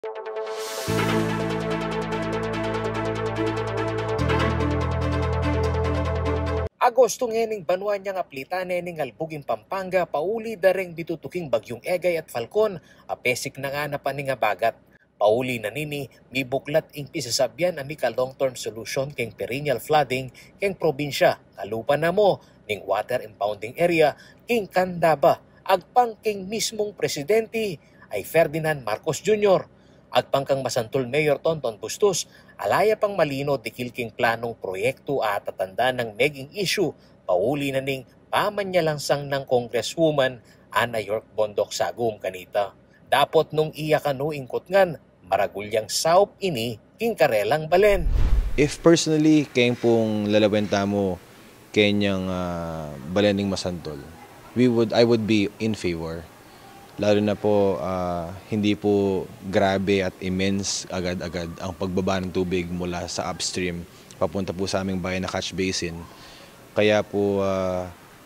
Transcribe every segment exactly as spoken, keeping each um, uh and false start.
Agosto ngening banwa niyang aplita nening albuging Pampanga pauli dareng bitutuking bagyong Egay at Falcon apesik na nga na paninga bagat. Pauli na nini mi buklat ing pisasabyan ami ka long-term solution keng perennial flooding keng probinsya kalupa na mo ning water impounding area king Candaba agpang king mismong presidente ay Ferdinand Marcos Junior Agpang kang Masantol Mayor Tonton Bustos, alaya pang malino dikil king planong proyekto at tatanda ng meging issue, pauli na ning pamanyalangsang ng Congresswoman Ana York Bondok Sagum kanita. Dapot nung iya kanu ingkot ngan, maragulyang saup ini king karelang balen. If personally, kayong pong lalawenta mo kanyang uh, balening Masantol, we would, I would be in favor. Lalo na po, uh, hindi po grabe at immense agad-agad ang pagbaba ng tubig mula sa upstream papunta po sa aming bayan na catch basin. Kaya po, uh,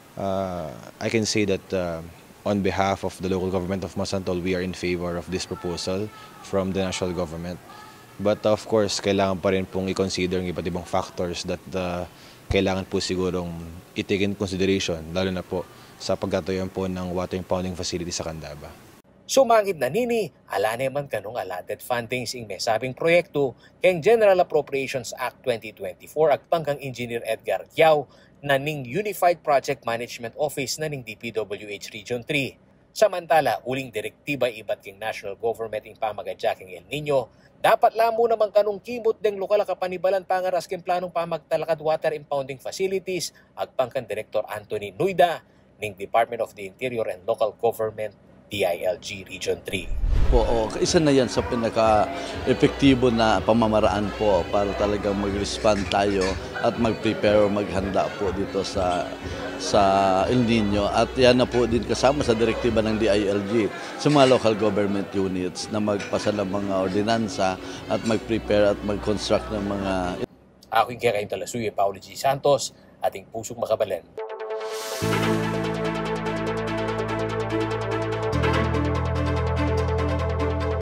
uh, I can say that uh, on behalf of the local government of Masantol, we are in favor of this proposal from the national government. But of course, kailangan pa rin pong i-consider ng iba't ibang factors that uh, kailangan po sigurong i-take in consideration, lalo na po sa pagtatayan po ng water impounding facility sa Candaba. Sumangit na nini, ala naman kanong allotted fundings ing may sabing proyekto keng General Appropriations Act twenty twenty-four agpang kang Engineer Edgar Yao na ning Unified Project Management Office na ning D P W H Region three. Samantala, uling direktiba iba't king national government ing pamagadya king El Nino, dapat lamo naman kanong kimot deng lokal kapanibalan pangaras king planong pamagtalakad water impounding facilities agpang kang Director Anthony Nuida ning Department of the Interior and Local Government D I L G Region three. Oo, isa na yan sa pinaka-epektibo na pamamaraan po para talagang mag-respond tayo at mag-prepare, maghanda po dito sa sa El Nino. At yan na po din kasama sa direktiba ng D I L G sa mga local government units na magpasa ng mga ordinansa at mag-prepare at mag-construct ng mga... Aking kaya kayong talasuyo, Paulo G. Santos, ating pusong makabalan.